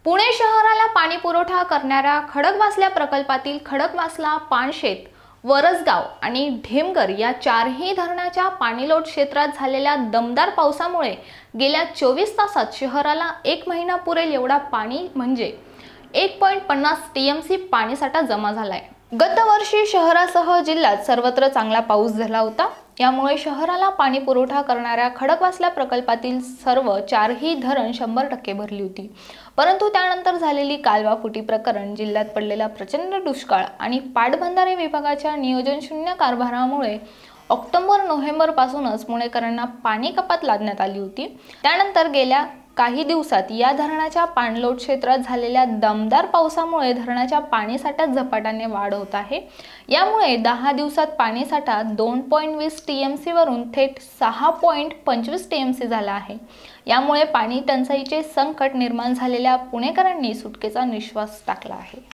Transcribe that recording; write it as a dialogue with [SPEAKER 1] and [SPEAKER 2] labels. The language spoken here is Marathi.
[SPEAKER 1] पुणे शहराला पाणी पुरवठा करणाऱ्या खडकवासला प्रकल्पातील खडकवासला, पानशेत, वरसगाव आणि ढेमगर या चारही धरणाच्या पाणीलोट क्षेत्रात झालेल्या दमदार पावसामुळे गेल्या 24 तासात शहराला 1 महिना पुरेल एवढा पाणी म्हणजे 1.50 टीएमसी पाणीसाठा जमा झालाय। गत वर्षी शहरासह जिल्ह्यात सर्वत्र चांगला पाऊस झाला होता। यामुळे शहराला पाणी पुरवठा करणाऱ्या खडकवासला प्रकल्पातील सर्व चारही धरण 100% भरली होती। परंतु त्यानंतर झालेली कालवा फुटी प्रकरण, जिल्ह्यात पडलेला प्रचंड दुष्काळ आणि पाटबंधारे विभागाच्या नियोजन शून्य कारभारामुळे ऑक्टोबर-नोव्हेंबर पासूनच पुणेकरांना पाणी कपात लादण्यात आली होती। त्यानंतर गेल्या काही दिवसात या धरणाच्या पाणलोट क्षेत्रात झालेल्या दमदार पावसामुळे धरणाच्या पाणीसाठ्यात झपाट्याने वाढ होत आहे। यामुळे 10 दिवसात पाणीसाठा 2.20 टीएमसी वरून थेट 6.25 टीएमसी झाला आहे। यामुळे पाणी टंचाईचे संकट निर्माण झालेल्या पुणेकरांनी सुटकेचा निश्वास टाकला आहे।